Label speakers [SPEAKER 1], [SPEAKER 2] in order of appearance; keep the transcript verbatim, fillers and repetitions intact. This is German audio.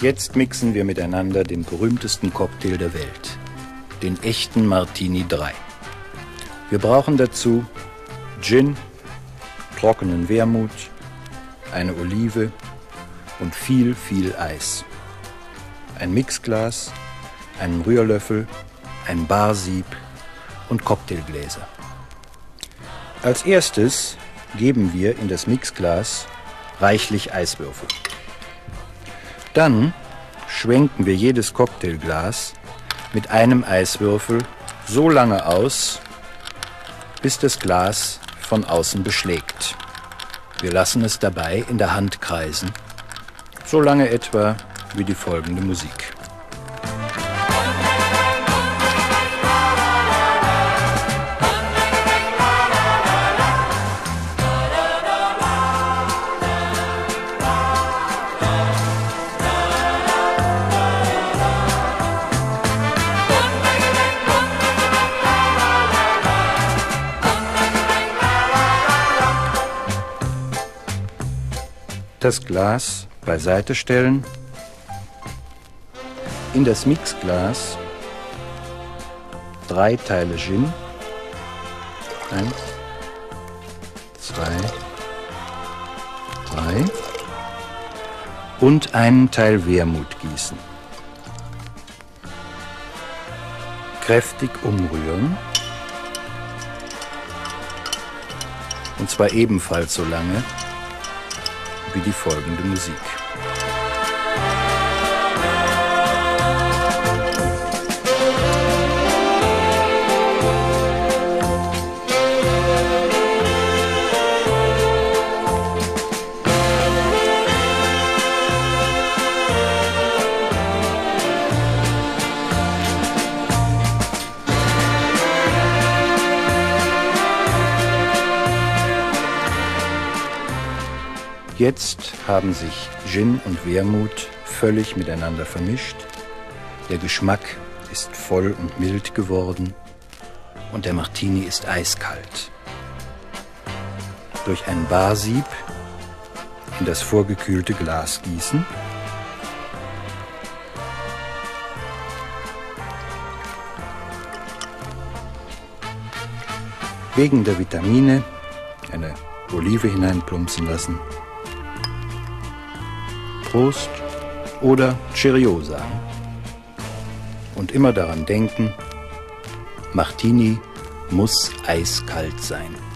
[SPEAKER 1] Jetzt mixen wir miteinander den berühmtesten Cocktail der Welt, den echten Martini drei. Wir brauchen dazu Gin, trockenen Wermut, eine Olive und viel, viel Eis. Ein Mixglas, einen Rührlöffel, ein Barsieb und Cocktailgläser. Als erstes geben wir in das Mixglas reichlich Eiswürfel. Dann schwenken wir jedes Cocktailglas mit einem Eiswürfel so lange aus, bis das Glas von außen beschlägt. Wir lassen es dabei in der Hand kreisen, so lange etwa wie die folgende Musik. Das Glas beiseite stellen, in das Mixglas drei Teile Gin, eins, zwei, drei und einen Teil Wermut gießen. Kräftig umrühren, und zwar ebenfalls so lange wie die folgende Musik. Jetzt haben sich Gin und Wermut völlig miteinander vermischt. Der Geschmack ist voll und mild geworden und der Martini ist eiskalt. Durch ein Barsieb in das vorgekühlte Glas gießen. Wegen der Vitamine eine Olive hineinplumpsen lassen. Prost oder Cheerio sagen. Und immer daran denken, Martini muss eiskalt sein.